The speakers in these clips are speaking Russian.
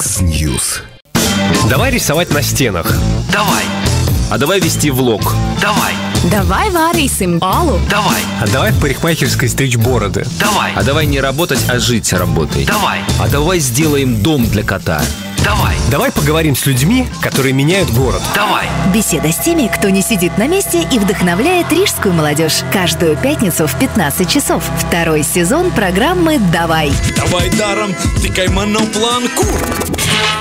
X-News. Давай рисовать на стенах. Давай. А давай вести влог. Давай. Давай варīsim алу. Давай. А давай в парикмахерской стричь бороды. Давай. А давай не работать, а жить работой. Давай. А давай сделаем дом для кота. Давай. Давай поговорим с людьми, которые меняют город. Давай. Беседа с теми, кто не сидит на месте и вдохновляет рижскую молодежь. Каждую пятницу в 15 часов. Второй сезон программы «Давай». Давай даром, тикай моноплан кур.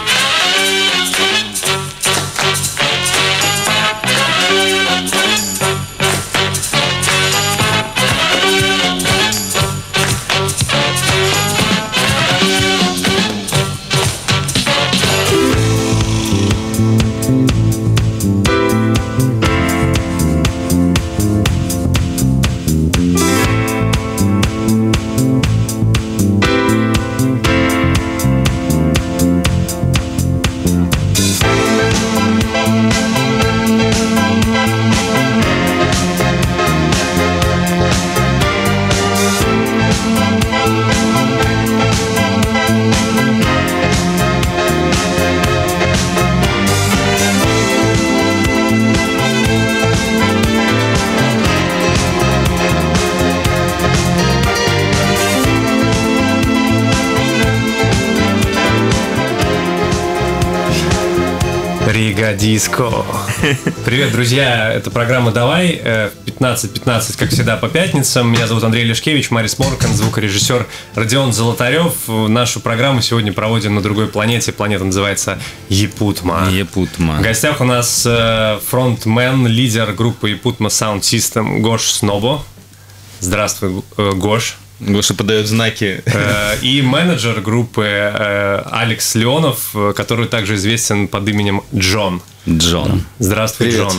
Рига Диско. Привет, друзья, это программа «Давай», 15:15, как всегда, по пятницам. Меня зовут Андрей Лешкевич, Марис Моркан, звукорежиссер Родион Золотарев. Нашу программу сегодня проводим на другой планете. Планета называется Япутма. Япутма. В гостях у нас фронтмен, лидер группы Япутма Sound System Гош Снобо. Здравствуй, Гош. Гоша подает знаки. И менеджер группы Алекс Леонов, который также известен под именем Джон. Джон. Здравствуй, Привет.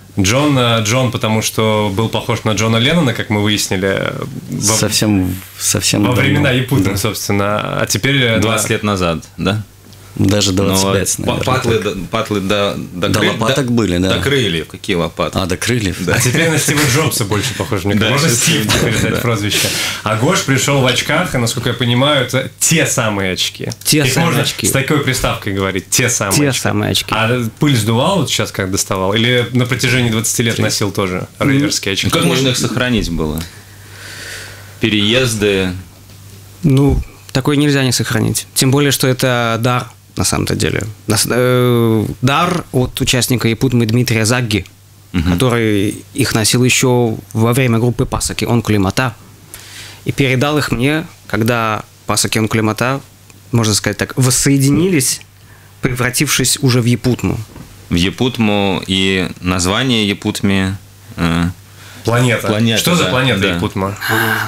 Джон. Джон, потому что был похож на Джона Леннона, как мы выяснили. Совсем во времена давно. Япутмы, Да. собственно. А теперь 20 лет назад, да? Даже 25, наверное. Патлы до лопаток были, да. До крыльев. Какие лопаты? До крыльев. А теперь на Стива Джобса больше похож. Мне Да, кажется, можно сейчас Стив теперь дать прозвище. А Гош пришел в очках, и, насколько я понимаю, это те самые очки. Те Их самые можно очки. с такой приставкой говорить. Те самые Те очки. самые очки. А пыль сдувал вот сейчас, как доставал? Или на протяжении 20 лет носил тоже рейверские очки? Как можно их сохранить было? Переезды. Ну, такое нельзя не сохранить. Тем более, что это дар, на самом-то деле. Дар от участника Япутмы Дмитрия Загги, который их носил еще во время группы Пасаки Онкулимата. И передал их мне, когда Пасаки Онкулимата, можно сказать так, воссоединились, превратившись уже в Япутму. В Япутму и название Япутме. Планета. Что за да, планета да. Япутма?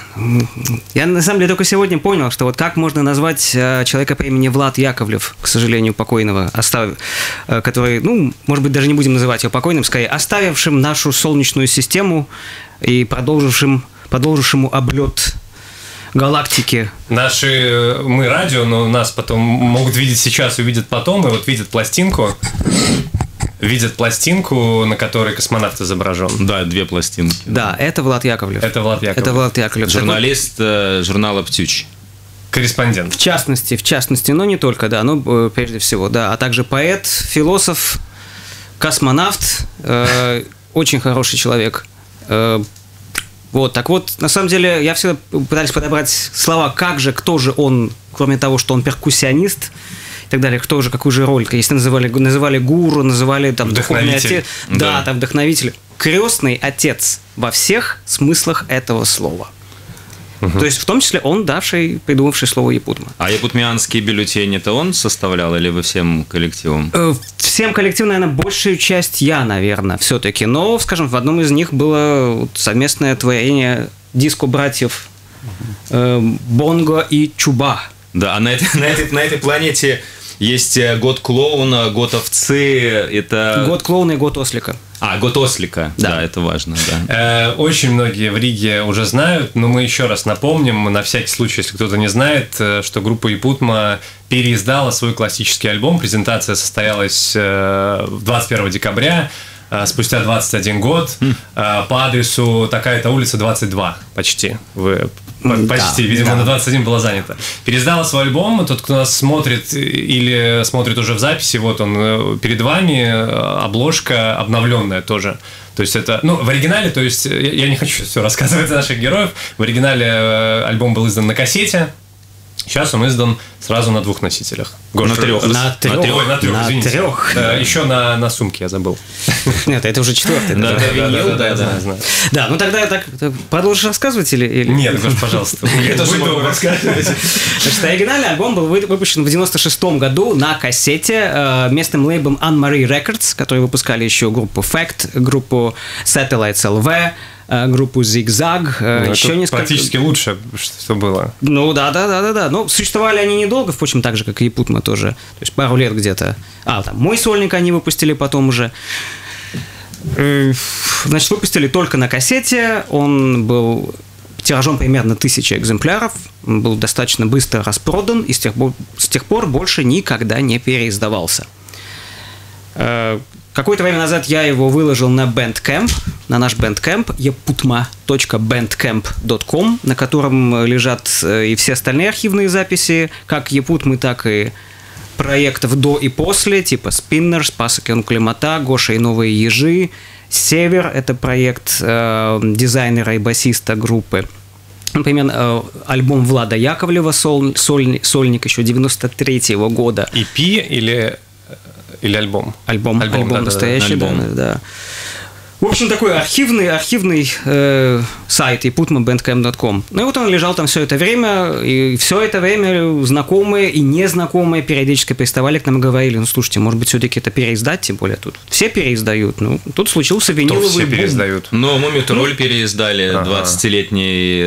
Я, на самом деле, только сегодня понял, что вот как можно назвать человека по имени Влад Яковлев, к сожалению, покойного, который, ну, может быть, даже не будем называть его покойным, скорее, оставившим нашу Солнечную систему и продолжившему облет галактики. Мы радио, но нас потом могут видеть сейчас и увидят потом, и вот видят пластинку, на которой космонавт изображен. Да, 2 пластинки. Да, это Влад Яковлев. Это Влад Яковлев. Это Влад Яковлев. Журналист журнала «Птюч». Корреспондент. В частности, но не только, да, но прежде всего, да, а также поэт, философ, космонавт, очень хороший человек. Вот, так вот, на самом деле, я всегда пытаюсь подобрать слова, кто же он, кроме того, что он перкуссионист и так далее, какую же роль, если называли гуру, называли там духовный отец, да, там вдохновитель, крестный отец во всех смыслах этого слова. То есть, в том числе, он придумавший слово Япутма. А япутмианский бюллетень это он составлял или вы всем коллективом? Всем коллективом, наверное, большую часть я, наверное, все-таки. Но, скажем, в одном из них было совместное творение диско-братьев Бонго и Чуба. Да, а на этой планете есть год клоуна, год овцы, это... Год клоуна и год ослика. Год ослика, да, это важно, да. Очень многие в Риге уже знают, но мы еще раз напомним, на всякий случай, если кто-то не знает, что группа Япутма переиздала свой классический альбом. Презентация состоялась 21 декабря. спустя 21 год по адресу такая-то улица 22 почти. Почти, видимо, на 21 было занято. Переиздала свой альбом. Тот, кто нас смотрит или смотрит уже в записи, вот он перед вами, обложка обновленная тоже. То есть это, в оригинале, то есть я не хочу все рассказывать о наших героев. В оригинале альбом был издан на кассете. Сейчас он издан сразу на 2 носителях. На 3. На 3, извините. Еще на сумке я забыл. Нет, это уже 4-й. Да, ну тогда так продолжишь рассказывать или... Нет, Гош, пожалуйста. Я тоже могу рассказывать. Значит, оригинальный альбом был выпущен в 96-м году на кассете местным лейблом Anne-Marie Records, которые выпускали еще группу Fact, группу Satellites LV, группу Zigzag, еще несколько... Практически лучше, что было. Ну да. Но существовали они недолго, впрочем, так же, как и Путма тоже. То есть пару лет где-то. Там мой сольник они выпустили потом уже. Значит, выпустили только на кассете. Он был тиражом примерно 1000 экземпляров. Он был достаточно быстро распродан и с тех пор больше никогда не переиздавался. Какое-то время назад я его выложил на Bandcamp, на наш Bandcamp, eputma.bandcamp.com, на котором лежат и все остальные архивные записи, как Епутмы, так и проектов до и после, типа Spinners, Спасок и Климата, Гоша и Новые Ежи, Север, это проект дизайнера и басиста группы. Например, альбом Влада Яковлева «Сольник» еще 93-го года. EP или альбом? Альбом настоящий, да. В общем, такой архивный сайт eputma.bandcamp.com. Ну и вот он лежал там все это время, и все это время знакомые и незнакомые периодически приставали к нам и говорили: ну, слушайте, может быть, все-таки это переиздать, тем более тут все переиздают. Ну, тут случился виниловый все бум. переиздают? Но «Мумий-тролль» переиздали 20-летний,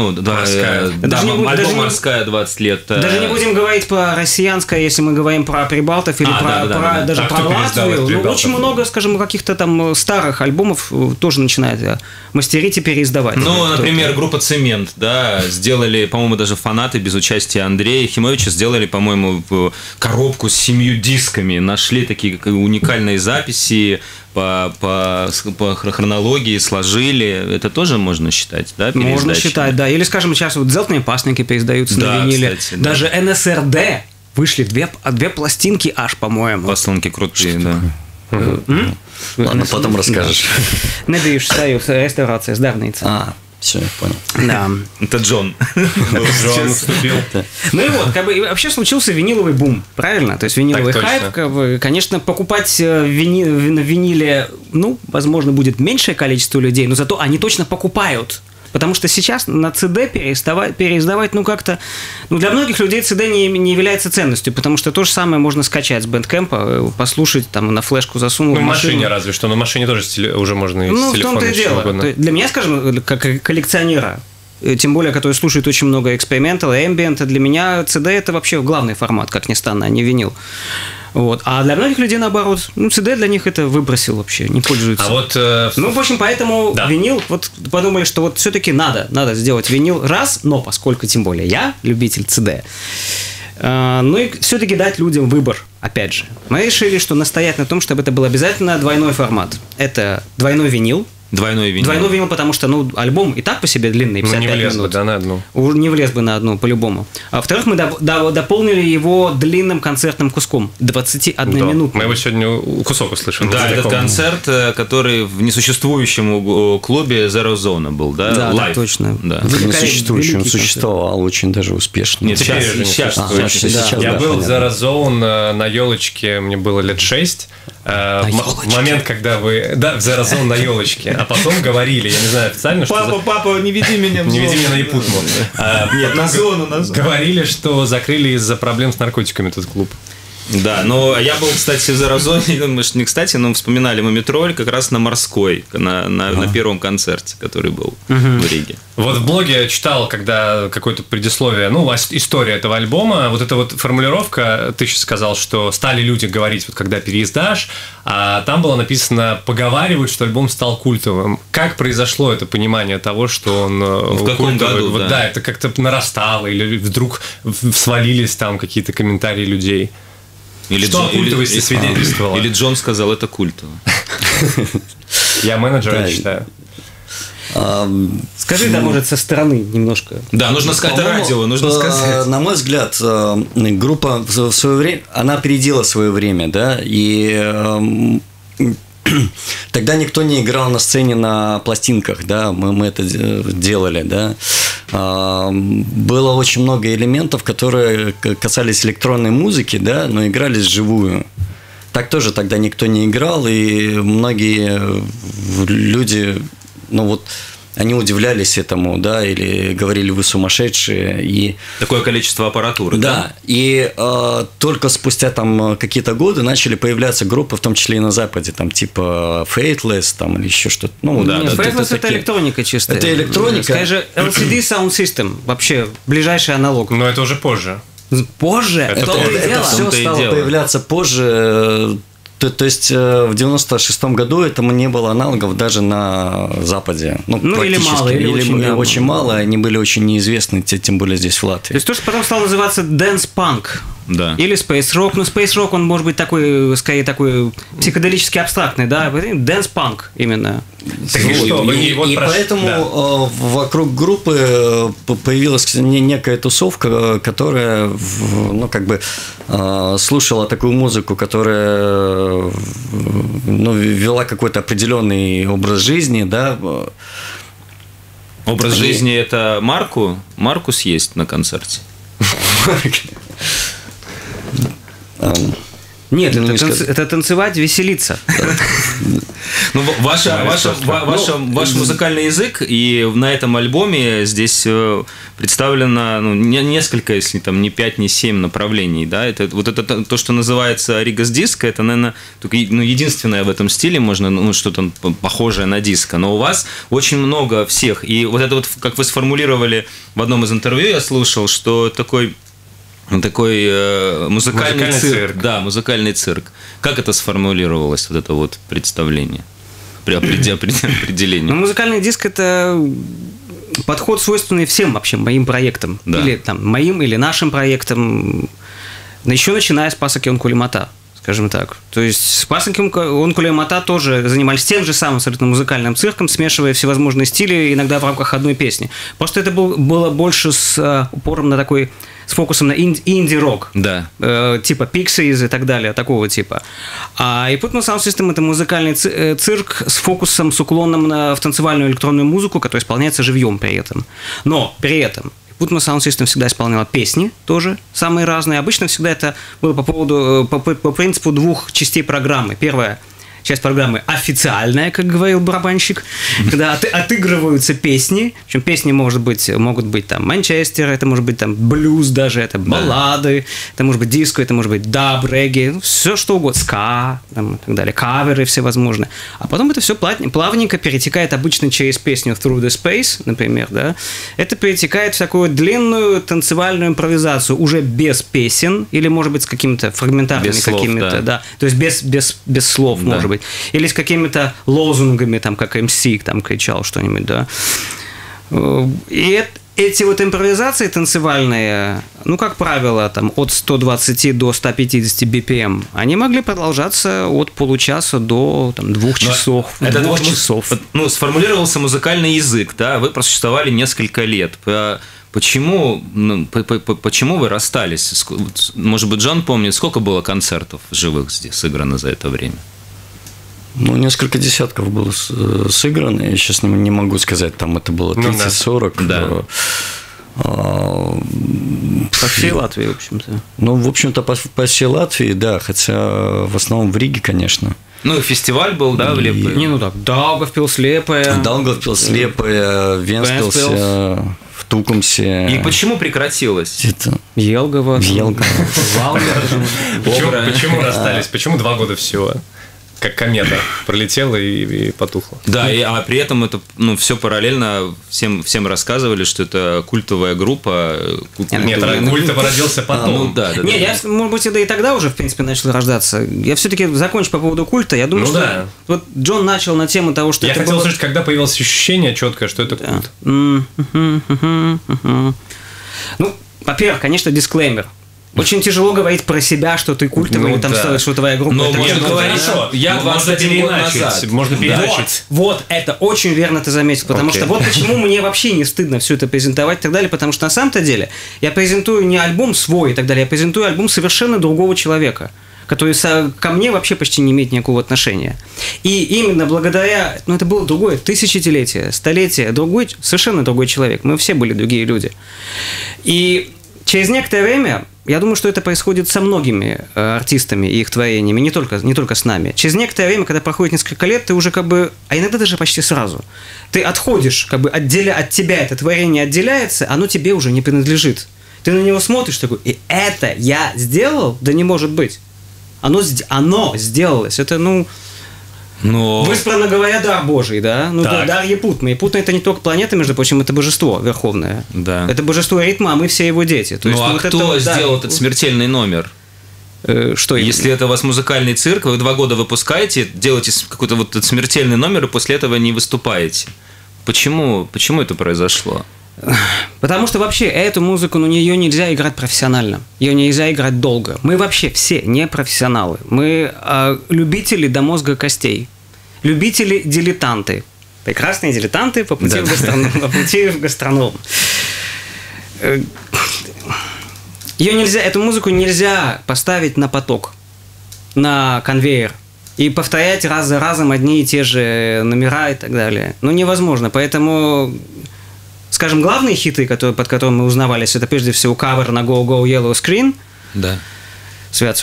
альбом «Морская» 20 лет. Даже не будем говорить про россиянское, если мы говорим про прибалтов или даже про Латвию. Ну, очень много, скажем, каких-то там старых альбомов тоже начинает мастерить и переиздавать. Ну, например, группа «Цемент», да, сделали, по-моему, даже фанаты без участия Андрея Химовича, сделали, по-моему, коробку с 7 дисками, нашли такие уникальные записи по хронологии, сложили. Это тоже можно считать, да, переиздачей? Можно считать, да. Или, скажем, сейчас вот «Дзелтные пасники» переиздаются на виниле. Кстати, даже НСРД вышли две пластинки аж, по-моему. Пластинки крутые, да. Ладно, потом расскажешь. Nebijušas sajūtas restaurācijas darbnīca. Все, я понял. Да. Это Джон. Джон наступил. Ну и вот, вообще случился виниловый бум, правильно? То есть виниловый хайп, конечно, покупать на виниле, возможно, будет меньшее количество людей, но зато они точно покупают. Потому что сейчас на CD переиздавать, как-то... для многих людей CD не является ценностью, потому что то же самое можно скачать с Bandcamp, послушать, там, на флешку засунул в машину. В машине разве что, на машине тоже уже можно и с телефона. В том-то и дело. Для меня, скажем, как коллекционера, тем более, который слушает очень много экспериментал и эмбиента, для меня CD – это вообще главный формат, как ни странно, а не винил. Вот. А для многих людей, наоборот, CD для них это выбросил вообще, не пользуются. В общем, поэтому винил, вот подумали, что вот все-таки надо сделать винил раз, но поскольку, тем более, я любитель CD, и все-таки дать людям выбор, опять же. Мы решили, что настоять на том, чтобы это был обязательно двойной формат. Это двойной винил. Двойной винил, потому что, альбом и так по себе длинный, 55 минут. Не влез бы, на одну. Не влез бы на одну, по-любому. А во-вторых, мы дополнили его длинным концертным куском, 21 минут. Мы его сегодня кусок услышим. Да, этот концерт, который в несуществующем клубе Zero Zone был, да? Да, Live. точно. Да. В несуществующем существовал очень даже успешно. Нет, сейчас. Я был в Zero Zone на елочке, мне было лет 6. В момент, когда вы... Да, в Zero Zone на елочке. А потом говорили, я не знаю официально, что... Папа, не веди меня в зону. Не веди меня на Епутму. Нет, на зону. Говорили, что закрыли из-за проблем с наркотиками этот клуб. Да, но я был, кстати, в Заразоне, может, не кстати, но вспоминали «Мумий-тролль» как раз на Морской, на первом концерте, который был в Риге. Вот в блоге читал, когда какое-то предисловие, история этого альбома, вот эта вот формулировка, ты сейчас сказал, что стали люди говорить, вот когда переиздашь, а там было написано, поговаривают, что альбом стал культовым. Как произошло это понимание того, что он в каком году, вот, да, это как-то нарастало, или вдруг свалились там какие-то комментарии людей? Или что о культовости свидетельствовало? Или Джон сказал, это культово. Я менеджер, я считаю. Скажи, да, может, со стороны немножко. Да, нужно сказать радио, нужно сказать. На мой взгляд, группа в свое время, она опередила свое время, да, и тогда никто не играл на сцене на пластинках, да, мы это делали, да. Было очень много элементов, которые касались электронной музыки, да, но игрались вживую. Так тоже тогда никто не играл, и многие люди, ну вот, они удивлялись этому, да, или говорили, вы сумасшедшие. И... Такое количество аппаратуры, да? Да, и только спустя там какие-то годы начали появляться группы, в том числе и на Западе, там типа Faithless, там или еще что-то. Ну, да, Faithless это электроника чистая. Это электроника. Скажи, LCD Sound System, вообще ближайший аналог. Но это уже позже. Позже? Это все стало появляться позже. То есть в 96-м году этому не было аналогов даже на Западе. Ну или мало, или очень мало, они были очень неизвестны, тем более здесь в Латвии. То есть то, что потом стало называться Dance Punk. Да. Или Space Rock. Ну, Space Rock, он может быть такой, скорее, такой психоделически абстрактный, да? Dance Punk именно. И поэтому вокруг группы появилась некая тусовка, которая, ну, как бы слушала такую музыку, которая, ну, вела какой-то определенный образ жизни, да. Образ жизни – это Марку съесть на концерте? Нет, это танцевать, веселиться. Ну, ваш музыкальный язык, и на этом альбоме здесь представлено несколько, если там не 5, не 7 направлений, да, это то, что называется Ригас диско, это, наверное, только, единственное в этом стиле, можно, что-то похожее на диско, но у вас очень много всех, и вот это вот, как вы сформулировали в одном из интервью, я слушал, что такой музыкальный цирк. Да, музыкальный цирк. Как это сформулировалось, вот это вот представление, при определении? Ну, музыкальный диск – это подход, свойственный всем вообще моим проектам. Да. Или там моим, или нашим проектам. Еще начиная с Пасаки Онкулимата, скажем так. То есть с Пасаки Онкулимата тоже занимались тем же самым абсолютно музыкальным цирком, смешивая всевозможные стили, иногда в рамках одной песни. Просто это было больше с упором на такой... с фокусом на инди-рок, да. Типа Pixies и так далее, такого типа. А Putman Sound System – это музыкальный цирк с фокусом, с уклоном в танцевальную электронную музыку, которая исполняется живьем при этом. Но при этом Putman Sound System всегда исполняла песни тоже, самые разные. Обычно всегда это было по принципу двух частей программы. Первая часть программы официальная, как говорил барабанщик, когда отыгрываются песни, причем песни могут быть там Манчестер, это может быть там блюз даже, это баллады, это может быть диско, это может быть даб, регги, все что угодно, ска, там, и так далее, каверы всевозможные. А потом это все плавненько перетекает обычно через песню Through the Space, например, да, это перетекает в такую длинную танцевальную импровизацию, уже без песен, или может быть с какими-то фрагментарными какими-то, да, то есть без слов, может быть. Или с какими-то лозунгами, там, как МС там кричал что-нибудь, да. И эти вот импровизации танцевальные, ну, как правило, там, от 120 до 150 BPM, они могли продолжаться от получаса до 2 часов. Это 2 часов. Ну, сформулировался музыкальный язык, да, вы просуществовали несколько лет. Почему вы расстались? Может быть, Джон помнит, сколько было концертов живых здесь сыграно за это время? Ну, несколько десятков было сыграно. Я сейчас не могу сказать, там это было 30-40. Да. По всей Латвии, в общем-то. Ну, в общем-то, по всей Латвии, да, хотя в основном в Риге, конечно. Ну, фестиваль был, да, в Лепое? Не, ну так, Даугавпилс, Лепое. Даугавпилс, Лепое, Венспилсе, в Тукумсе. И почему прекратилось? Елгово. Почему расстались? Почему 2 года всего? Как комета пролетела и потухла. Да, а при этом это, все параллельно всем рассказывали, что это культовая группа. Нет, культово родился потом. Нет, может быть, и тогда уже, в принципе, начал рождаться. Я все-таки закончу по поводу культа. Я думаю, что вот Джон начал на тему того, что я хотел услышать, когда появилось ощущение четкое, что это культ. Ну, во-первых, конечно, дисклеймер. Очень тяжело говорить про себя, что ты культовый, или там что твоя группа. Но это можно очень говорить, хорошо. я Можно 21 год переиначить. назад. Можно переиначить. Вот, это очень верно ты заметил, потому Окей. что вот почему мне вообще не стыдно все это презентовать и так далее, потому что на самом-то деле я презентую не альбом свой и так далее, я презентую альбом совершенно другого человека, который ко мне вообще почти не имеет никакого отношения. И именно благодаря, это было другое тысячелетие, столетие, совершенно другой человек. Мы все были другие люди. И через некоторое время, я думаю, что это происходит со многими артистами и их творениями, не только с нами. Через некоторое время, когда проходит несколько лет, ты уже а иногда даже почти сразу, ты отходишь, от тебя это творение отделяется, оно тебе уже не принадлежит. Ты на него смотришь такой, и это я сделал? Да не может быть. Оно сделалось. Это, выспренно говоря, дар Божий, да? Дар Епутна. Епутна – это не только планета, между прочим, это божество верховное. Да. Это божество ритма, а мы все его дети. То есть, кто сделал этот смертельный номер? Что Если это у вас музыкальный цирк, вы 2 года выпускаете, делаете какой-то вот этот смертельный номер, и после этого не выступаете. Почему это произошло? Потому что вообще эту музыку, ее нельзя играть профессионально. Ее нельзя играть долго. Мы вообще все не профессионалы. Мы любители до мозга костей. Любители-дилетанты. Прекрасные дилетанты по пути в гастроном. Эту музыку нельзя поставить на поток, на конвейер и повторять раз за разом одни и те же номера и так далее. Невозможно. Поэтому, скажем, главные хиты, под которыми мы узнавались, это прежде всего кавер на Go Go Yellow Screen. Да. Свят.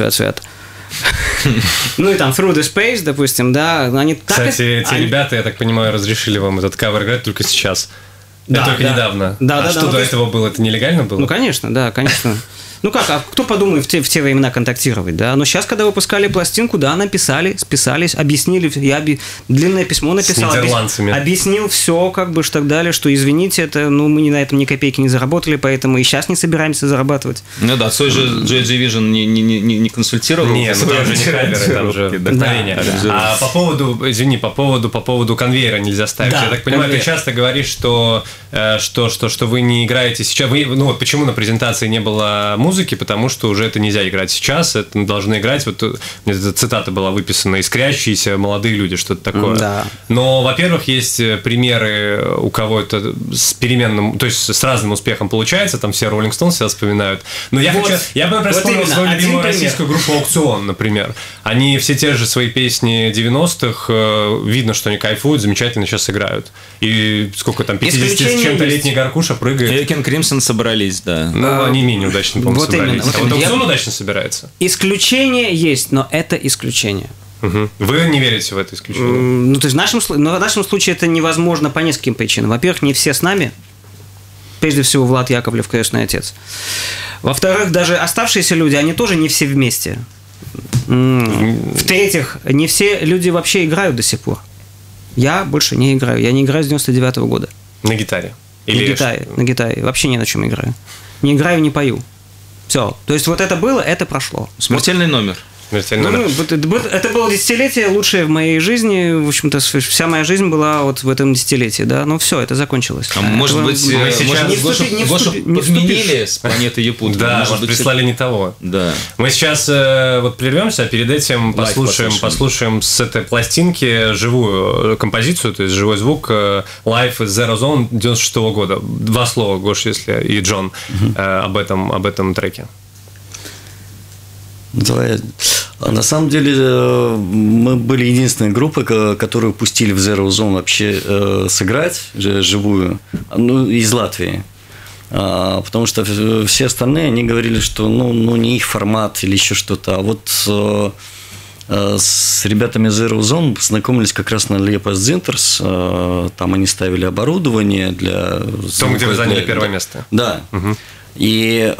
И там Through the Space, допустим, да. Они Кстати, эти ребята, я так понимаю, разрешили вам этот кавер играть только сейчас. Только недавно. Что до этого было? Это нелегально было? Конечно, да, конечно. Кто подумает в те времена контактировать, да? Но сейчас, когда выпускали пластинку, да, написали, списались, объяснили, я длинное письмо написал, объяснил все, что так далее, что извините, это, мы на этом ни копейки не заработали, поэтому и сейчас не собираемся зарабатывать. Свой же Joy Division не консультировал? Нет, там же не каверы, там же вдохновение. А по поводу конвейера нельзя ставить. Я так понимаю, ты часто говоришь, что вы не играете сейчас. Почему на презентации не было музыки, потому что уже это нельзя играть сейчас, это должны играть, эта цитата была выписана, искрящиеся молодые люди, что-то такое. Да. Но, во-первых, есть примеры, у кого это с переменным, то есть с разным успехом получается, там все Rolling Stones себя вспоминают. Но я бы вспомнил свою любимую российскую группу «Аукцион», например. Они все те же свои песни 90-х, видно, что они кайфуют, замечательно сейчас играют. И сколько там, 50 с чем-то летний Горкуша прыгает. Эркин Кримсон собрались, да. Они менее удачно, по-моему, собрались. Именно. «Аукцион» удачно собирается. Исключение есть, но это исключение. Угу. Вы не верите в это исключение? То есть в нашем случае это невозможно по нескольким причинам. Во-первых, не все с нами. Прежде всего, Влад Яковлев, крестный отец. Во-вторых, даже оставшиеся люди, они тоже не все вместе. В-третьих, не все люди вообще играют до сих пор. Я больше не играю. Я не играю с 99-го года. На гитаре? На гитаре. Вообще ни на чем играю. Не играю, не пою. Все. То есть это было, это прошло. Смертельный номер. Это было десятилетие лучшее в моей жизни. В общем-то, вся моя жизнь была в этом десятилетии, да. Но все, это закончилось. Может быть, Гошу подменили с планеты Епут. Да, может, прислали не того. Да. Мы сейчас прервемся, а перед этим послушаем с этой пластинки живую композицию, то есть живой звук Live Zero Zone 96-го года. 2 слова, Гош, если и Джон, об этом треке. На самом деле, мы были единственной группой, которую пустили в Zero Zone вообще сыграть живую, из Латвии. Потому что все остальные, они говорили, что не их формат или еще что-то. А вот с ребятами Zero Zone познакомились как раз на Liepājas Dzintars. Там они ставили оборудование для... Там, где вы заняли первое место. Да. Угу. И...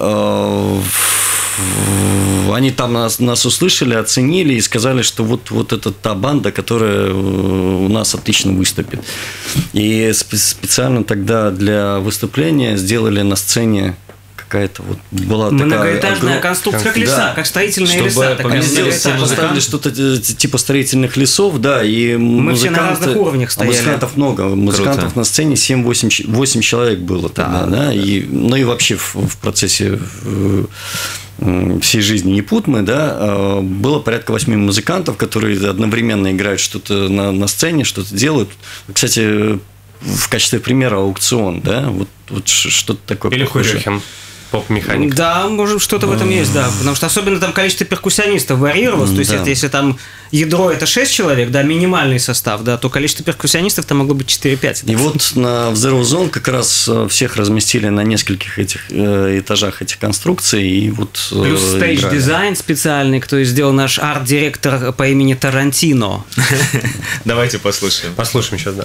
они там нас услышали, оценили и сказали, что вот это та банда, которая у нас отлично выступит. И специально тогда для выступления сделали на сцене какая-то была многоэтажная конструкция, как леса, как строительные леса. Поставили что-то типа строительных лесов, да, и мы все на разных уровнях стояли. Музыкантов много. Музыкантов на сцене 7-8 человек было тогда, да. И вообще в процессе всей жизни Епутмы, да, было порядка 8 музыкантов, которые одновременно играют что-то на сцене, что-то делают. Кстати, в качестве примера аукцион, да, вот что-то такое. Или похожее. Хурюхен. Поп-механик. Да, может, что-то в этом есть, да. Потому что особенно там количество перкуссионистов варьировалось. То есть, это, если там ядро это 6 человек, да, минимальный состав, да, то количество перкуссионистов там могло быть 4-5. Да. И вот в Zero Zone как раз всех разместили на нескольких этих этажах этих конструкций. И вот плюс стейдж-дизайн специальный, кто сделал наш арт-директор по имени Тарантино. Давайте послушаем. Послушаем сейчас, да.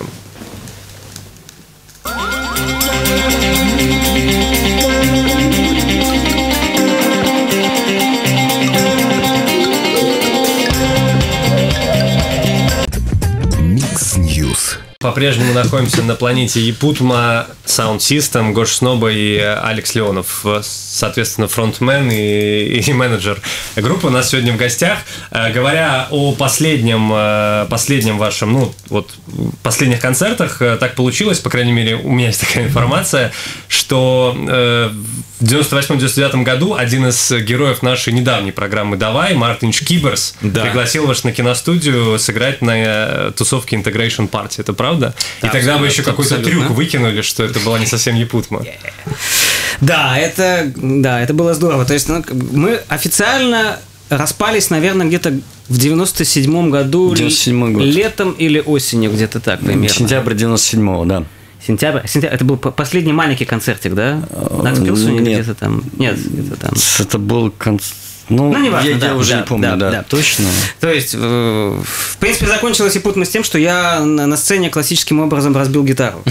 По-прежнему находимся на планете Епутма, Sound System, Гоша Сноба и Алекс Леонов, соответственно, фронтмен и менеджер группы у нас сегодня в гостях. Говоря о последнем вашем, ну, вот, последних концертах, так получилось, по крайней мере, у меня есть такая информация, что в 98-99 году один из героев нашей недавней программы «Давай», Мартин Шкиберс, пригласил вас на киностудию сыграть на тусовке Integration Party. Это правда? И тогда вы еще какой-то трюк выкинули, что это была не совсем Епутма. Да, это было здорово. То есть мы официально распались, наверное, где-то в 97-м году, 97-й год. Летом или осенью, где-то так примерно. Сентябрь 97-го, да. Сентябрь. Это был последний маленький концертик, да? На Акспилсоне или где-то там? Нет, где-то там. Это был концерт. Ну, неважно, я уже не помню, да, точно. То есть, в принципе, закончилось Епутма с тем, что я на сцене классическим образом разбил гитару.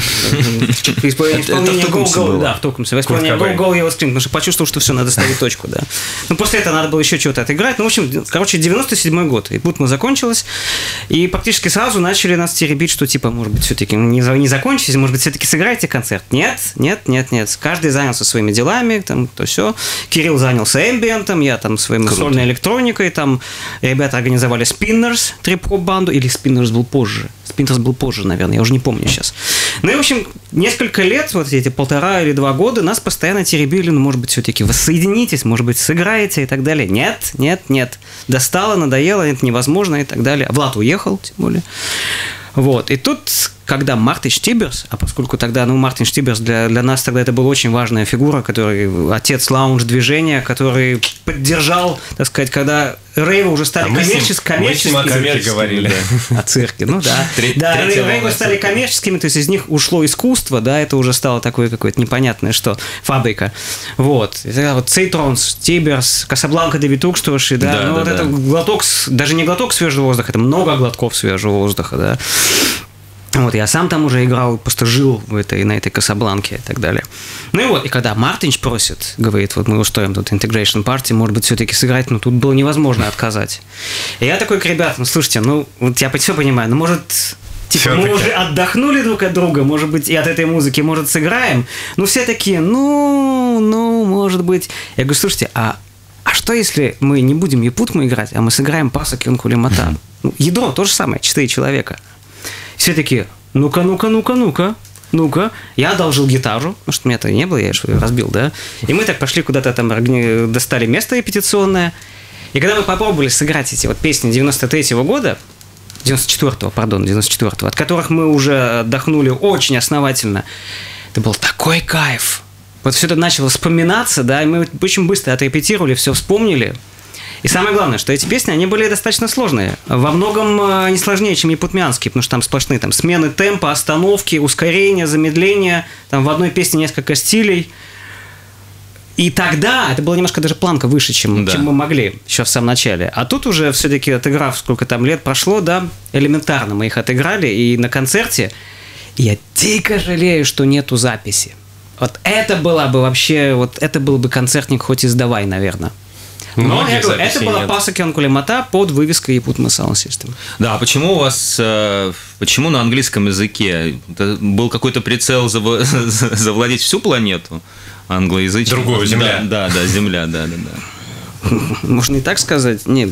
В исполнении Go-Go, да, в Токумсе. В исполнении Go-Go я воскресил, потому что почувствовал, что все, надо ставить точку, да. Ну, после этого надо было еще чего-то отыграть. Ну, в общем, 97-й год, Епутма закончилась, и практически сразу начали нас теребить, что, типа, может быть, все-таки не закончились, может быть, все-таки сыграете концерт. Нет. Каждый занялся своими делами, там, то все. Кирилл занялся эмбиентом, я там своей сольной электроникой, там ребята организовали Spinners, трип-хоп банду, или Spinners был позже, наверное, я уже не помню сейчас. Ну и, в общем, несколько лет, вот эти 1,5 или 2 года, нас постоянно теребили, ну, может быть, все-таки воссоединитесь, может быть, сыграете и так далее. Нет. Достало, надоело, это невозможно и так далее. Влад уехал, тем более. Вот, и тут, когда Мартин Штиберс, а поскольку тогда, Мартин Штиберс для нас тогда это была очень важная фигура, который отец лаунж-движения, который поддержал, так сказать, когда рейвы уже стали коммерческими. Мы с ним о цирке говорили. О цирке, ну да. Да, рейвы стали коммерческими, то есть из них ушло искусство, да, это уже стало такое какое-то непонятное, что фабрика. Вот. Это вот Цейтронс, Тиберс, Касабланка, Дэвид Укштоши, да, ну вот это глоток, даже не глоток свежего воздуха, это много глотков свежего воздуха, да. Вот, я сам там уже играл, просто жил на этой Касабланке и так далее. Ну и вот, и когда Мартинч просит, говорит, вот мы устроим тут Integration Party, может быть, все-таки сыграть, но тут было невозможно отказать. И я такой к ребятам, слушайте, вот я все понимаю, может... Типа, мы уже отдохнули друг от друга, может быть, и от этой музыки, может, сыграем? Ну, все такие, может быть. Я говорю, слушайте, а что, если мы не будем Епутму играть, а мы сыграем Паса Кенкулемата? Ядро то же самое, 4 человека. Все такие, ну-ка. Я одолжил гитару, потому что у меня-то не было, я ее разбил, да. И мы так пошли куда-то там, достали место репетиционное. И когда мы попробовали сыграть эти вот песни 93-го года, 94-го, от которых мы уже отдохнули очень основательно, это был такой кайф. Вот все это начало вспоминаться, да, и мы очень быстро отрепетировали, все вспомнили. И самое главное, что эти песни, они были достаточно сложные. Во многом не сложнее, чем епутмянские, потому что там сплошные там, смены темпа, остановки, ускорения, замедления. Там в одной песне несколько стилей. И тогда это была немножко даже планка выше, чем мы могли еще в самом начале. А тут уже все-таки отыграв, сколько там лет прошло, да, элементарно мы их отыграли. И на концерте я дико жалею, что нету записи. Вот это была бы вообще, вот это был бы концертник хоть из «Давай», наверное. Но это была Паса Кенкулемата под вывеской Епутма Sound System. Да, а почему у вас, почему на английском языке? Это был какой-то прицел завладеть всю планету англоязычную? Другую, Земля. Да, Земля, да. Можно и так сказать. Нет,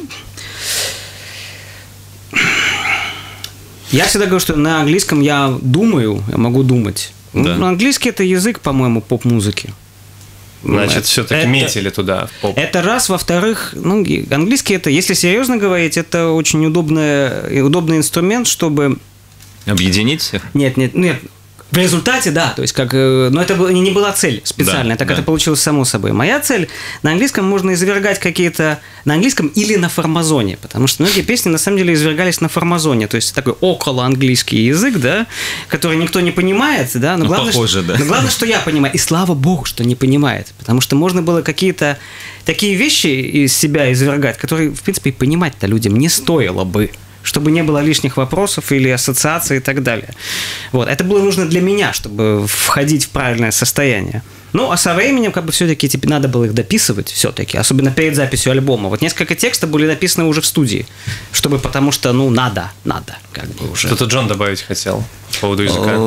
я всегда говорю, что на английском я могу думать. Да. Английский – это язык, по-моему, поп-музыки. Значит, все-таки метили туда, в поп. Это раз. Во-вторых, ну, английский это, если серьезно говорить, это очень удобный инструмент, чтобы... Объединить всех? Нет. В результате, да, то есть как, но это не была цель специальная, да, это получилось само собой. Моя цель, на английском можно извергать какие-то, на английском или на формазоне, потому что многие песни на самом деле извергались на формазоне, то есть такой около английский язык, да, который никто не понимает, да, но главное, похоже, да. Но главное, что я понимаю, и слава богу, что не понимает, потому что можно было какие-то такие вещи из себя извергать, которые, в принципе, понимать-то людям не стоило бы, чтобы не было лишних вопросов или ассоциаций и так далее. Вот. Это было нужно для меня, чтобы входить в правильное состояние. Ну, а со временем, как бы, все-таки надо было их дописывать, все-таки, особенно перед записью альбома. Вот несколько текстов были написаны уже в студии, чтобы, потому что, ну, надо, как бы уже. Что-то Джон добавить хотел по поводу языка.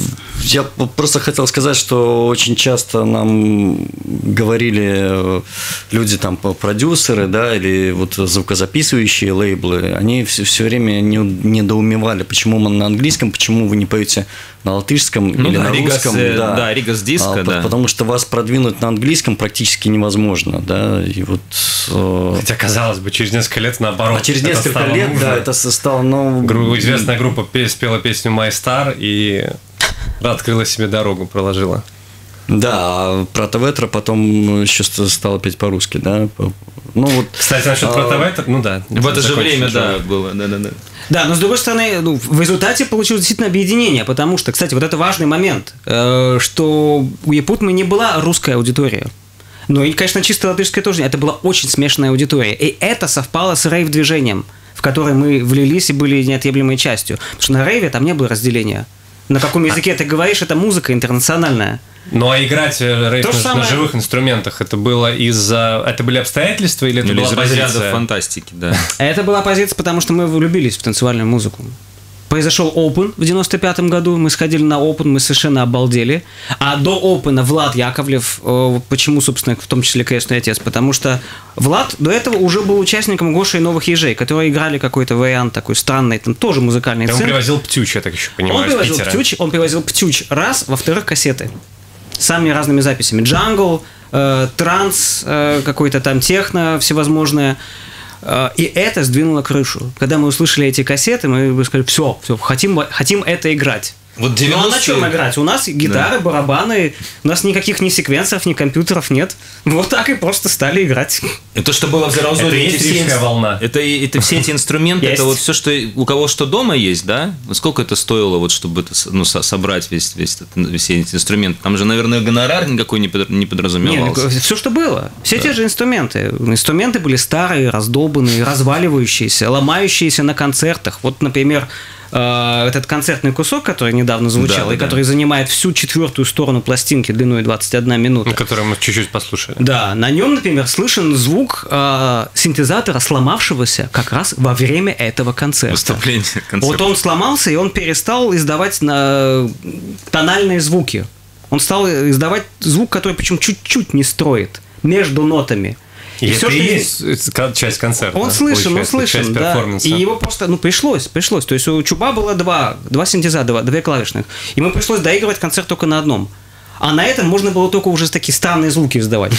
Я просто хотел сказать, что очень часто нам говорили люди, там, продюсеры, да, или вот звукозаписывающие лейблы, они все время недоумевали, почему мы на английском, почему вы не поете на латышском или на русском. Да, Ригас диска, да. Потому что вас продвинуть на английском практически невозможно, да, и вот... Хотя, казалось бы, через несколько лет наоборот. А через несколько лет, нужно. Да, это стало, Известная группа спела песню «My Star» и открыла себе дорогу, проложила. Да, а Протоветра потом еще стала петь по-русски, да. Ну, вот, кстати, насчет Протоветра, ну да. В это же время, да, было, да. Да, но с другой стороны, в результате получилось действительно объединение, потому что, кстати, вот это важный момент, что у Епутмы не была русская аудитория. Ну и, конечно, чисто латышская тоже. Это была очень смешанная аудитория. И это совпало с рейв-движением, в которое мы влились и были неотъемлемой частью. Потому что на рейве там не было разделения. На каком языке ты говоришь, это музыка интернациональная. Ну а играть рейв на живых инструментах, это было это были обстоятельства или это была из позиция? разряда фантастики, да. Это была позиция, потому что мы влюбились в танцевальную музыку. Произошел Open в 95-м году, мы сходили на Open, мы совершенно обалдели. А до Open Влад Яковлев, почему, собственно, в том числе «Крестный отец», потому что Влад до этого уже был участником Гоши и Новых ежей, которые играли какой-то вариант такой странный, там тоже музыкальный цирк. Он привозил Птюч, я так еще понимаю, он привозил Птюч раз, во-вторых, кассеты. С самыми разными записями. Джангл, транс, какой-то там техно всевозможное. И это сдвинуло крышу. Когда мы услышали эти кассеты, мы сказали, все, хотим это играть. Вот 90-е... Ну а на чем играть? У нас гитары, барабаны, у нас никаких ни секвенсоров, ни компьютеров нет. Вот так и просто стали играть. И то, что было в Зеро Зоре, это рижская волна. Это все эти инструменты, это вот все, что у кого что дома есть, да? Сколько это стоило, вот, чтобы это, собрать все эти инструменты? Там же, наверное, гонорар никакой не подразумевался. Нет, все, что было. Все те же инструменты. Инструменты были старые, раздолбанные, разваливающиеся, ломающиеся на концертах. Вот, например, этот концертный кусок, который недавно звучал, и который занимает всю четвертую сторону пластинки длиной 21 минута. Который мы чуть-чуть послушали. Да, на нем, например, слышен звук синтезатора, сломавшегося как раз во время этого концерта. Выступление концерта. Вот он сломался, и он перестал издавать тональные звуки. Он стал издавать звук, который причем чуть-чуть не строит между нотами. И все, это и есть часть концерта. Он слышен, да. И его просто, пришлось. То есть у Чуба было два синтезатора, две клавишных. Ему пришлось доигрывать концерт только на одном. А на этом можно было только уже такие странные звуки издавать.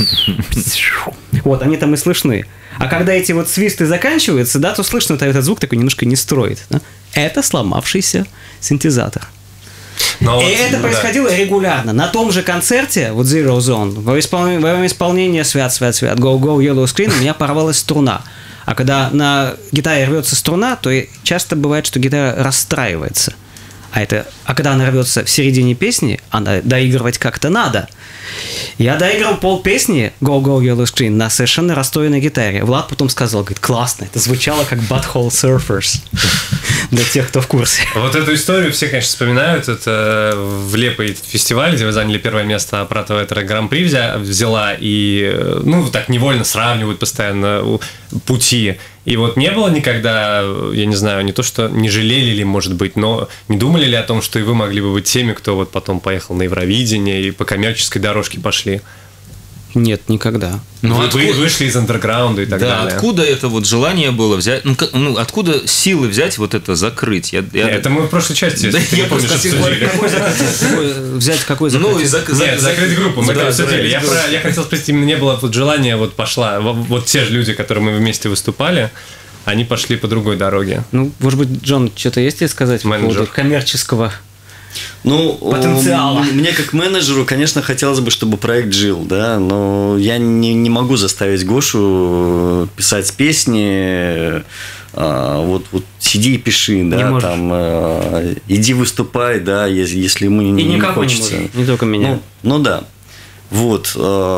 Вот, они там и слышны. А когда эти вот свисты заканчиваются, да, то слышно, этот звук такой немножко не строит. Да? Это сломавшийся синтезатор. Это происходило регулярно. На том же концерте, вот Zero Zone, во время исполнения «Свят, свят, свят», «Go, go, Yellow Screen» у меня порвалась струна. А когда на гитаре рвется струна, то часто бывает, что гитара расстраивается. А когда она рвется в середине песни, она доигрывать как-то надо. Я доиграл полпесни «Go, go, Yellow Screen» на совершенно расстроенной гитаре. Влад потом сказал, говорит, классно, это звучало как Butthole Surfers. Для тех, кто в курсе. Вот эту историю все, конечно, вспоминают. Это в Лепой фестивале, где вы заняли первое место, Протоветра Гран-при взяла, и, так невольно сравнивают постоянно пути. И вот не было никогда, я не знаю, не то, что не жалели ли, может быть, но не думали ли о том, что и вы могли бы быть теми, кто вот потом поехал на Евровидение и по коммерческой дорожке пошли? Нет, никогда. Ну, Вы вышли из андерграунда и так Да, далее. откуда это вот желание было взять, откуда силы взять вот это закрыть? Это мы в прошлой части, Да, если ты не я помнишь, просто обсудили. Взять какой Ну, закрытие? Нет, закрыть группу, мы это Да, обсудили. Я хотел спросить, именно не было тут желания, вот пошла, вот те же люди, которые мы вместе выступали, они пошли по другой дороге. Ну, может быть, Джон, что-то есть тебе сказать по Менеджер. поводу коммерческого? Ну, Потенциала. Мне как менеджеру, конечно, хотелось бы, чтобы проект жил, да, но я не могу заставить Гошу писать песни, вот сиди и пиши, да, там, иди выступай, да, если ему не хочется. Не может, не только меня. Ну да, вот.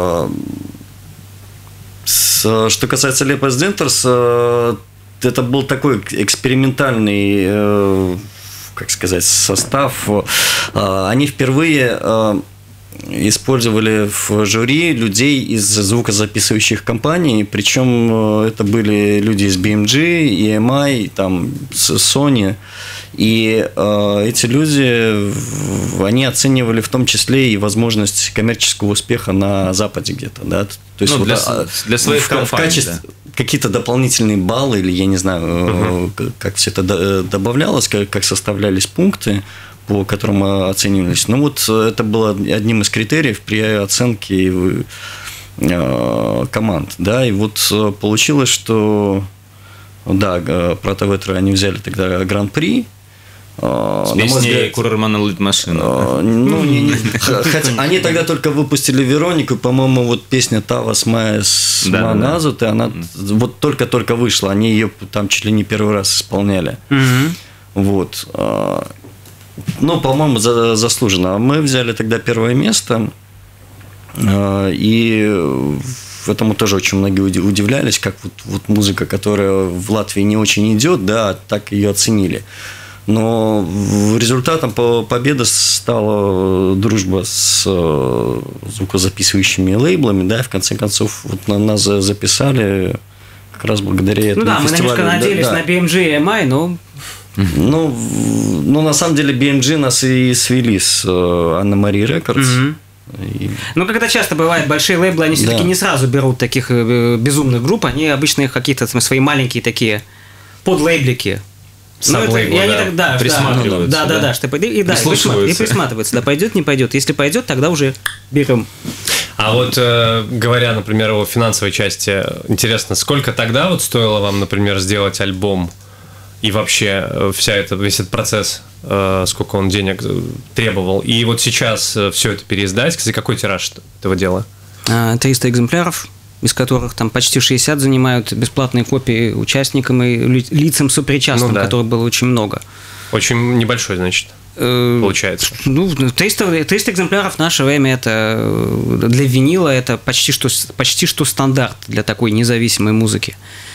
Что касается Lepers Denters, это был такой экспериментальный, как сказать, состав. Они впервые использовали в жюри людей из звукозаписывающих компаний, причем это были люди из BMG, EMI, там, Sony. И эти люди, они оценивали в том числе и возможность коммерческого успеха на Западе где-то, да. То есть для своих компаний, в качестве какие-то дополнительные баллы, или я не знаю, как все это добавлялось, как составлялись пункты, по которым оценивались. Ну вот это было одним из критериев при оценке команд, да. И вот получилось, что да, Протоветры они взяли тогда гран-при. С песней «Курормана лит машина». Хотя они тогда только выпустили Веронику, по-моему, вот песня «Тавас Майес Маназут», и она вот только-только вышла, они ее там чуть ли не первый раз исполняли. Вот. Ну, по-моему, заслуженно. А мы взяли тогда первое место, и этому тоже очень многие удивлялись, как вот музыка, которая в Латвии не очень идет, да, так ее оценили. Но результатом победы стала дружба с звукозаписывающими лейблами, да, и в конце концов вот нас записали как раз благодаря этому фестивалю. Мы немножко надеялись на BMG и EMI, но... Ну, на самом деле, BMG нас и свели с Анна-Мари Рекордс. Ну, когда часто бывает, большие лейблы, они все-таки не сразу берут таких безумных групп, они обычно их какие-то свои маленькие такие подлейблики. Присматриваются. Да, что и присматриваются. Да, пойдет, не пойдет. Если пойдет, тогда уже берем. А вот говоря, например, о финансовой части, интересно, сколько тогда вот стоило вам, например, сделать альбом? И вообще весь этот процесс, сколько он денег требовал. И вот сейчас все это переиздать, кстати, какой тираж этого дела? 300 экземпляров, из которых там почти 60 занимают бесплатные копии участникам и лицам сопричастным, которых было очень много. Очень небольшой, значит, получается. Ну, 300 экземпляров в наше время это для винила это почти что стандарт для такой независимой музыки.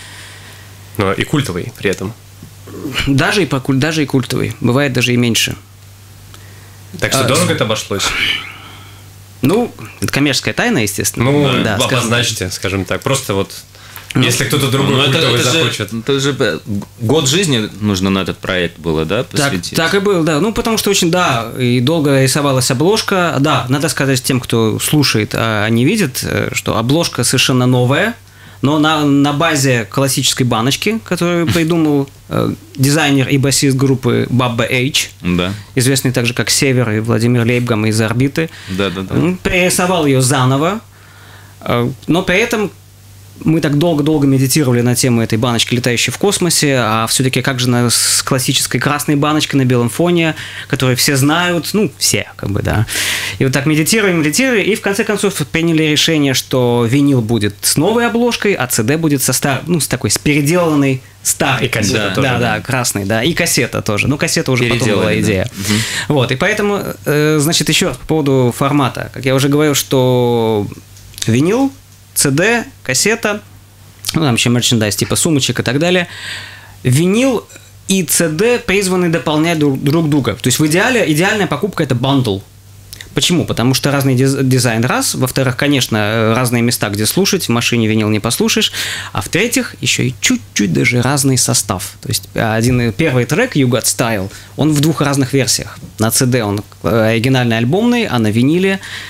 Но и культовый при этом. Даже и культовый. Бывает даже и меньше. Так что дорого это обошлось? Ну, это коммерческая тайна, естественно. Ну, обозначьте, скажем так. Просто вот, если кто-то другой культовый захочет. Это же год жизни нужно на этот проект было, да, посвятить? Так и был, да. Ну, потому что очень, и долго рисовалась обложка. Да, надо сказать тем, кто слушает, а не видит, что обложка совершенно новая. Но на базе классической баночки, которую придумал дизайнер и басист группы Bubba H, известный также как Север и Владимир Лейбгам из «Орбиты». Он перерисовал ее заново, но при этом мы так долго-долго медитировали на тему этой баночки, летающей в космосе, а все-таки как же с классической красной баночкой на белом фоне, которую все знают, все, да. И вот так медитируем, и в конце концов приняли решение, что винил будет с новой обложкой, а CD будет с такой, с переделанной старой. И кассета тоже. Да, красной, да, и кассета тоже. Кассета уже потом была идея. Да. Вот, и поэтому, значит, еще по поводу формата. Как я уже говорил, что винил, CD, кассета, там еще мерчендайз типа сумочек и так далее. Винил и CD призваны дополнять друг друга. То есть в идеальная покупка – это бандл. Почему? Потому что разный дизайн раз, во-вторых, конечно, разные места, где слушать, в машине винил не послушаешь, а в-третьих, еще и чуть-чуть даже разный состав. То есть первый трек «You Got Style», он в двух разных версиях. На CD он оригинальный альбомный, а на виниле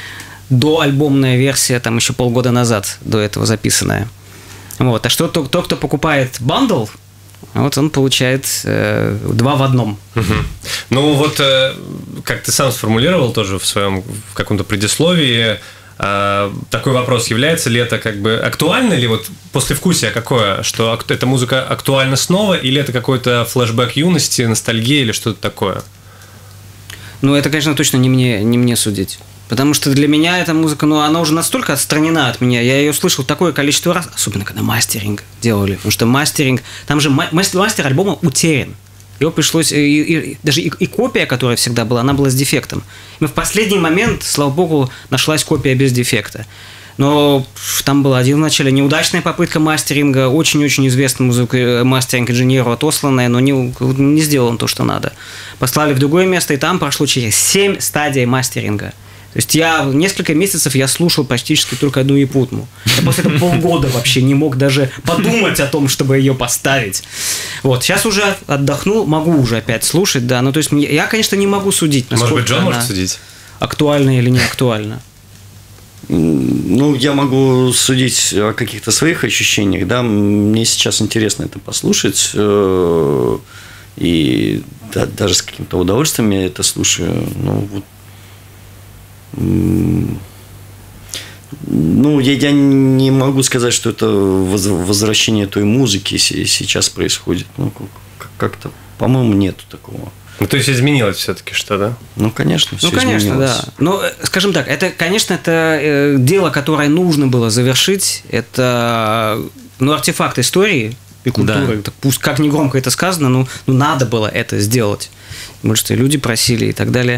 доальбомная версия, там еще полгода назад до этого записанная. Вот. А что тот, кто покупает бандл, вот он получает 2 в одном. Ну вот, как ты сам сформулировал тоже в каком-то предисловии, такой вопрос: является ли это как бы актуально, или вот послевкусие какое, что эта музыка актуальна снова, или это какой-то флешбэк юности, ностальгия или что-то такое? Ну, это, конечно, точно не мне судить. Потому что для меня эта музыка, она уже настолько отстранена от меня. Я ее слышал такое количество раз, особенно когда мастеринг делали. Потому что мастеринг, там же мастер альбома утерян. Его пришлось, даже копия, которая всегда была, она была с дефектом. И в последний момент, слава богу, нашлась копия без дефекта. Но там была вначале неудачная попытка мастеринга, очень-очень известный мастеринг-инженеру отосланная, но не сделал то, что надо. Послали в другое место, и там прошло через 7 стадий мастеринга. То есть несколько месяцев я слушал практически только одну Епутму. Я после этого полгода вообще не мог даже подумать о том, чтобы ее поставить. Вот, сейчас уже отдохнул, могу уже опять слушать, да. Ну, то есть я, конечно, не могу судить, насколько может быть, Джон может судить? Актуальна или не актуальна. Ну, я могу судить о каких-то своих ощущениях, да. Мне сейчас интересно это послушать. И даже с каким-то удовольствием я это слушаю. Ну, я не могу сказать, что это возвращение той музыки сейчас происходит. Ну, как-то, по-моему, нету такого. Ну, то есть изменилось все-таки что, да? Ну, конечно, все изменилось. Ну, конечно, да. Но, скажем так, это дело, которое нужно было завершить. Это, артефакт истории и культуры. Да. Пусть, как ни громко это сказано, но надо было это сделать. Потому что люди просили и так далее.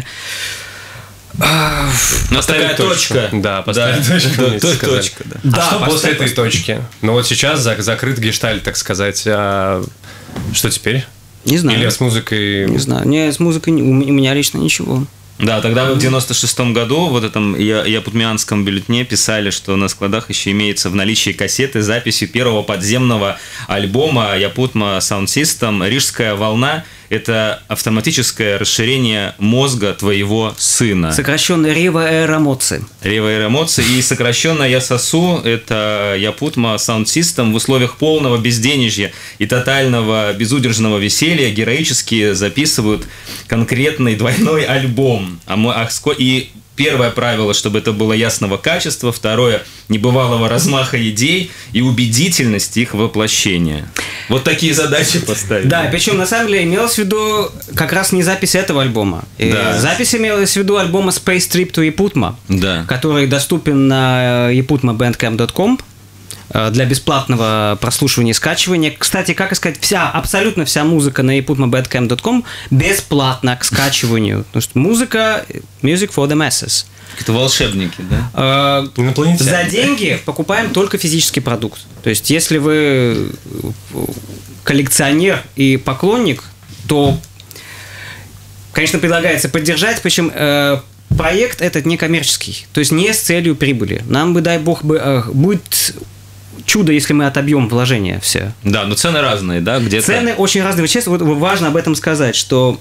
Поставить точка. Да, поставить точку. Да, что после этой точки? Ну вот сейчас закрыт гештальт, так сказать. А что теперь? Не знаю. Или с музыкой? Не знаю. Не, с музыкой у меня лично ничего. Да, тогда в 96-м году в вот этом Япутмианском бюллетне писали, что на складах еще имеется в наличии кассеты с записью первого подземного альбома Япутма Sound System «Рижская волна». Это автоматическое расширение мозга твоего сына. Сокращенно Рива-Эйрамоци. Рива-Эйрамоци. И сокращенно Ясасу – это Япутма Sound System. В условиях полного безденежья и тотального безудержного веселья героически записывают конкретный двойной альбом. И первое правило, чтобы это было ясного качества. Второе – небывалого размаха идей и убедительности их воплощения. Вот такие задачи поставили. Да, причем на самом деле имелось в виду как раз не запись этого альбома. Да. Запись имелась в виду альбома Space Trip to Yaputma, да, который доступен на yaputmabandcamp.com для бесплатного прослушивания и скачивания. Кстати, как сказать, абсолютно вся музыка на yaputmabandcamp.com бесплатна к скачиванию. Потому что музыка music for the masses. Это волшебники, да? Инопланетяне. За деньги покупаем только физический продукт. То есть, если вы коллекционер и поклонник, то, конечно, предлагается поддержать, причем проект этот не коммерческий, то есть не с целью прибыли. Нам бы, дай бог, будет чудо, если мы отобьем вложения все. Да, но цены разные, да? Где-то... Цены очень разные. Честно, вот важно об этом сказать, что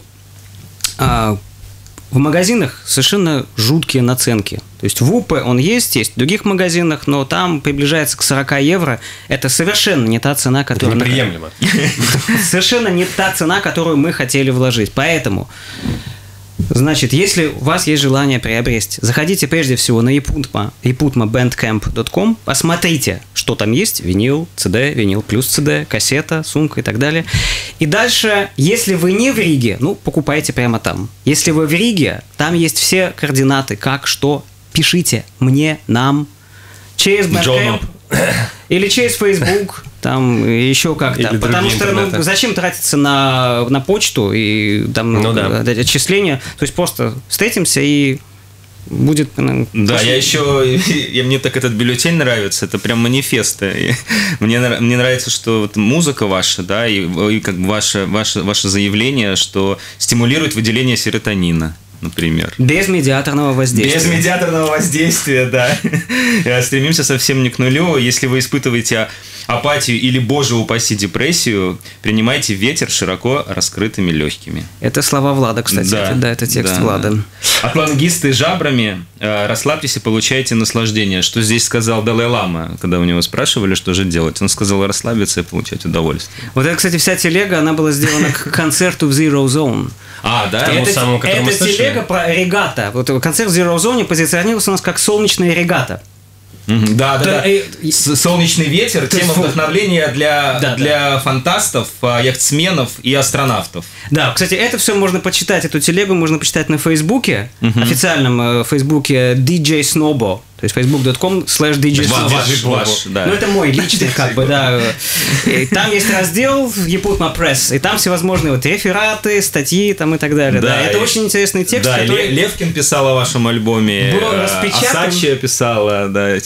в магазинах совершенно жуткие наценки. То есть в УП он есть в других магазинах, но там приближается к 40 евро. Это совершенно не та цена, которую... Неприемлемо. Совершенно не та цена, которую мы хотели вложить. Поэтому, значит, если у вас есть желание приобрести, заходите прежде всего на yaputmabandcamp.com, посмотрите, что там есть: винил, CD, винил плюс CD, кассета, сумка и так далее. И дальше, если вы не в Риге, покупайте прямо там. Если вы в Риге, там есть все координаты, как, что. Пишите мне, нам, через Bandcamp или через Facebook, там еще как-то. Или потому что интернеты. Зачем тратиться на почту и там отчисления? То есть просто встретимся и будет... Да, мне так этот бюллетень нравится, это прям манифесты. Мне нравится, что вот музыка ваша, да, и как бы ваше заявление, что стимулирует выделение серотонина, например. Без медиаторного воздействия. Без медиаторного воздействия, да. Стремимся совсем не к нулю. Если вы испытываете апатию или, боже упаси, депрессию, принимайте ветер широко раскрытыми легкими. Это слова Влада, кстати. Да, это текст Влада. Атлангисты жабрами, расслабьтесь и получайте наслаждение. Что здесь сказал Далай-лама, когда у него спрашивали, что же делать? Он сказал расслабиться и получать удовольствие. Вот это, кстати, вся телега, она была сделана к концерту в Zero Zone. Да? Это телега про регата. Вот концерт в Zero Zone позиционировался у нас как солнечная регата. Да. Солнечный ветер, тема вдохновления для фантастов, яхтсменов и астронавтов. Да, кстати, это все можно почитать, эту телегу можно почитать на Фейсбуке, официальном Фейсбуке DJ Snowbo. То есть facebook.com/DJ Ваш, да. Ну, это мой личный, да. И там есть раздел Епутма Пресс, и там всевозможные вот рефераты, статьи там и так далее. Да, это очень интересный текст, который... Левкин писал о вашем альбоме, был распечатан. Асачи писала, да.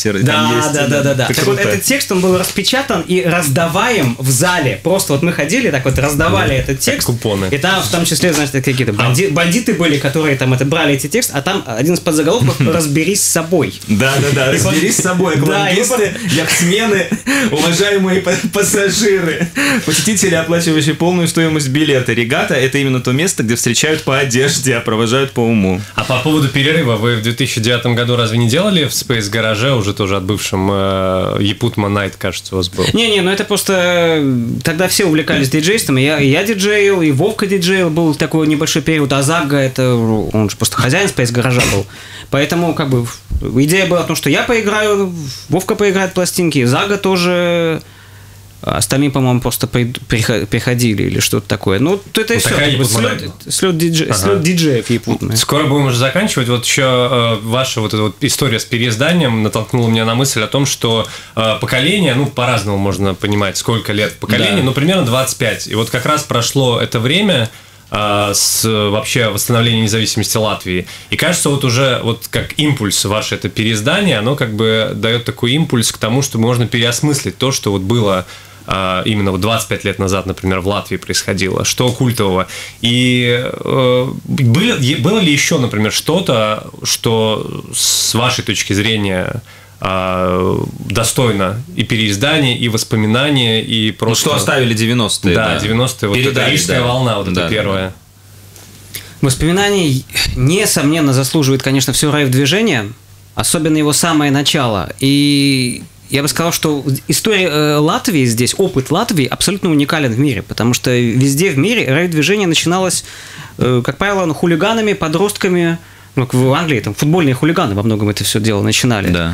Да. Так вот, этот текст, он был распечатан и раздаваем в зале. Просто вот мы ходили, так вот раздавали этот текст. Купоны. И там, в том числе, значит, какие-то бандиты были, которые там брали эти тексты, а там один из подзаголовков «Разберись с собой». Да, разберись с собой, аквалангисты, яхтсмены, уважаемые пассажиры, посетители, оплачивающие полную стоимость билета. Регата – это именно то место, где встречают по одежде, а провожают по уму. А по поводу перерыва, вы в 2009 году разве не делали в Space Гараже, уже тоже отбывшем Епутма Найт, кажется, у вас был? Не, ну это просто тогда все увлекались диджейством, я диджейл, и Вовка диджейл, был такой небольшой период, а Зага, это он же просто хозяин Space Гаража был. Поэтому, идея была в том, что я поиграю, Вовка поиграет пластинки, Зага тоже, остальные, по-моему, просто приходили или что-то такое. Ну, это и все. Слет диджеев Епутмы. Скоро будем уже заканчивать. Вот еще ваша вот эта вот история с переизданием натолкнула меня на мысль о том, что поколение, по-разному можно понимать, сколько лет поколению, но примерно 25. И вот как раз прошло это время с вообще восстановления независимости Латвии. И кажется, вот уже вот как импульс ваше это переиздание, оно дает такой импульс к тому, что можно переосмыслить то, что вот было именно 25 лет назад, например, в Латвии происходило, что культового. И было ли еще, например, что-то, что с вашей точки зрения достойно и переиздания, и воспоминания, и просто... что оставили 90-е. Да, 90-е. Вот эта рижская волна, вот эта первая. Воспоминаний, несомненно, заслуживает, конечно, все рейв-движение, особенно его самое начало. И я бы сказал, что история Латвии здесь, опыт Латвии абсолютно уникален в мире, потому что везде в мире рейв-движение начиналось, как правило, хулиганами, подростками. В Англии там футбольные хулиганы во многом это все дело начинали. Да.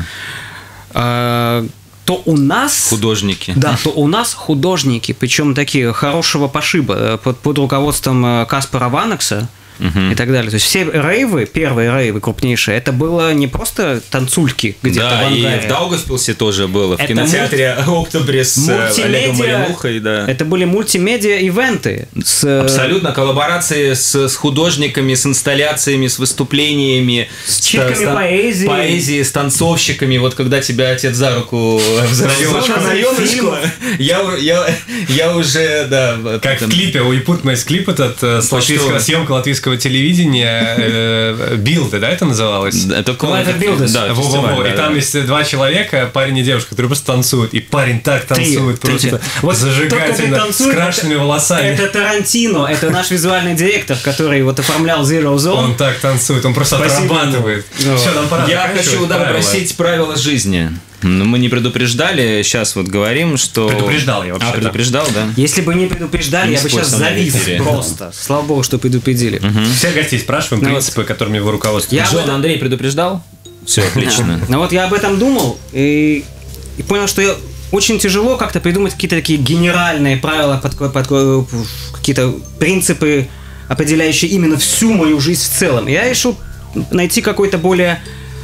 То у нас... Художники. Да, то у нас художники, причем такие хорошего пошиба, под руководством Каспара Ванекса и так далее. То есть все рейвы, первые рейвы крупнейшие, это было не просто танцульки где-то в Ангаре. Да, и в Даугавпилсе тоже было, в кинотеатре «Октобре» с Олегом Маринухой. Да. Это были мультимедиа-ивенты. Абсолютно, коллаборации с художниками, с инсталляциями, с выступлениями. С чирками поэзии. Поэзии, с танцовщиками. Вот когда тебя отец за руку на елочку, я уже, да. Как в клипе, у Епутма есть клип этот, съемка латвийского телевидения, «Билды», да, это называлось? Это «Билды», да. И там есть два человека, парень и девушка, которые просто танцуют. И парень так танцует, просто зажигательно, с крашенными волосами. Это Тарантино, это наш визуальный директор, который вот оформлял Zero Zone. Он так танцует, он просто отрабатывает. Все, нам пора. Я хочу попросить правила жизни. Мы не предупреждали, сейчас вот говорим, что... Предупреждал я вообще. Предупреждал, да? Если бы не предупреждали, я бы сейчас завис просто. Слава богу, что предупредили. Всех гостей спрашиваем принципы, которыми вы руководствуетесь. Андрей предупреждал? Все, отлично. Ну вот я об этом думал и понял, что очень тяжело как-то придумать какие-то такие генеральные правила, какие-то принципы, определяющие именно всю мою жизнь в целом. Я решил найти какой-то более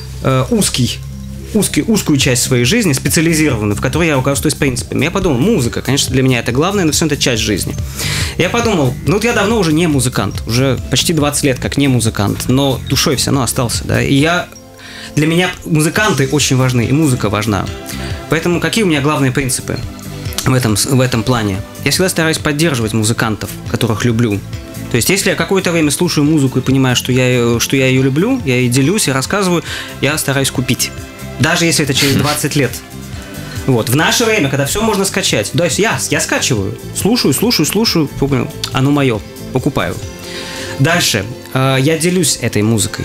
узкую часть своей жизни, специализированную, в которой я руководствуюсь принципами. Я подумал, музыка, конечно, для меня это главное, но все это часть жизни. Я подумал, вот я давно уже не музыкант, уже почти 20 лет как не музыкант, но душой все равно остался, да, и для меня музыканты очень важны, и музыка важна. Поэтому какие у меня главные принципы в этом плане? Я всегда стараюсь поддерживать музыкантов, которых люблю. То есть, если я какое-то время слушаю музыку и понимаю, что я ее люблю, я ей делюсь и рассказываю, я стараюсь купить. Даже если это через 20 лет. Вот. В наше время, когда все можно скачать, то есть я скачиваю, слушаю, понял, оно мое, покупаю. Дальше. Я делюсь этой музыкой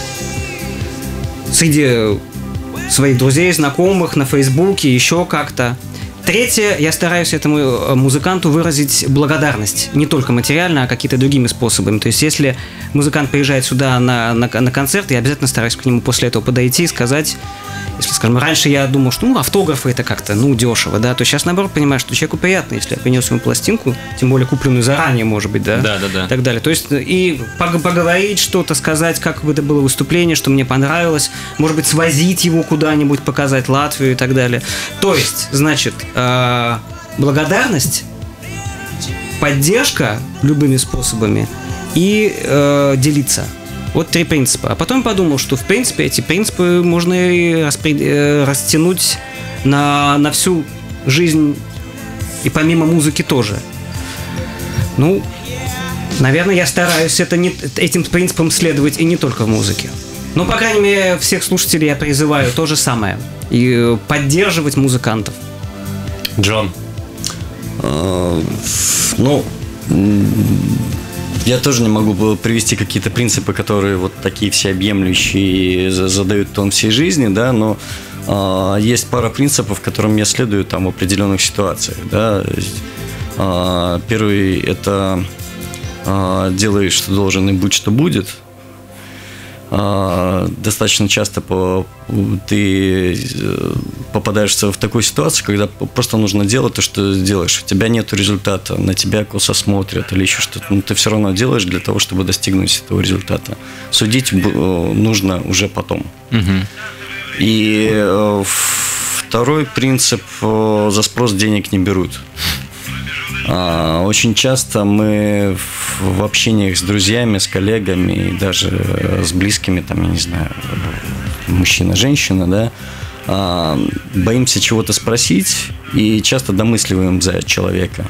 среди своих друзей, знакомых, на Фейсбуке, еще как-то. Третье, я стараюсь этому музыканту выразить благодарность. Не только материально, а какими-то другими способами. То есть, если музыкант приезжает сюда на концерт, я обязательно стараюсь к нему после этого подойти и сказать, если, скажем, раньше я думал, что автографы это как-то, дешево, да, то сейчас, наоборот, понимаю, что человеку приятно, если я принес ему пластинку, тем более купленную заранее, может быть, да? Да. И так далее. То есть, и поговорить что-то, сказать, как это было выступление, что мне понравилось, может быть, свозить его куда-нибудь, показать Латвию и так далее. То есть, значит, благодарность, поддержка любыми способами и делиться. Вот 3 принципа. А потом подумал, что, в принципе, эти принципы можно и растянуть на всю жизнь и помимо музыки тоже. Наверное, я стараюсь этим принципам следовать и не только в музыке. Но, по крайней мере, всех слушателей я призываю то же самое. И поддерживать музыкантов. Джон. Я тоже не могу привести какие-то принципы, которые вот такие всеобъемлющие и задают тон всей жизни, да, но есть пара принципов, которым я следую там в определенных ситуациях, да. Первый – это делай, что должен, и будь, что будет. Достаточно часто ты попадаешься в такую ситуацию, когда просто нужно делать то, что делаешь. У тебя нет результата, на тебя косо смотрят или еще что-то. Но ты все равно делаешь для того, чтобы достигнуть этого результата. Судить нужно уже потом. И второй принцип – за спрос денег не берут. Очень часто мы в общениях с друзьями, с коллегами и даже с близкими, там, я не знаю, мужчина, женщина, да, боимся чего-то спросить и часто домысливаем за человека.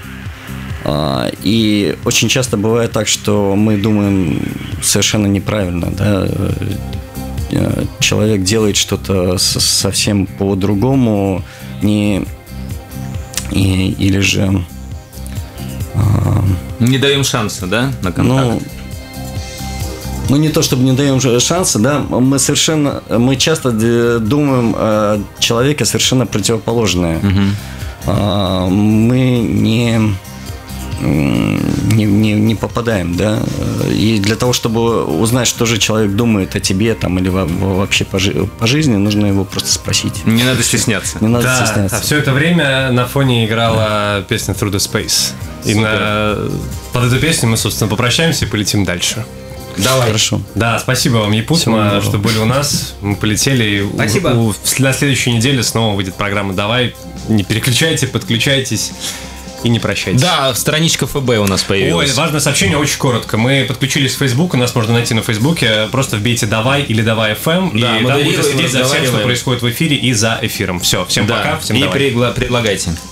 И очень часто бывает так, что мы думаем совершенно неправильно, да. Человек делает что-то совсем по-другому, или же не даем шанса, да, на контакт? Не то чтобы не даем шанса, да, мы часто думаем о человеке совершенно противоположное. Мы не попадаем, да, и для того, чтобы узнать, что же человек думает о тебе там или вообще по жизни, нужно его просто спросить. Не надо стесняться. Не надо стесняться. А все это время на фоне играла песня Through the Space. И под эту песню мы, собственно, попрощаемся и полетим дальше. Давай. Хорошо. Да, спасибо вам, Епутма, что были у нас. Мы полетели. Спасибо. На следующей неделе снова выйдет программа «Давай». Не переключайте, подключайтесь. И не прощайтесь. Да, страничка ФБ у нас появилась. Ой, важное сообщение, очень коротко. Мы подключились в Facebook, нас можно найти на Фейсбуке. Просто вбейте «Давай» или «Давай FM», да, и там будете следить за всем, что происходит в эфире и за эфиром. Все, всем пока, всем и давай. предлагайте.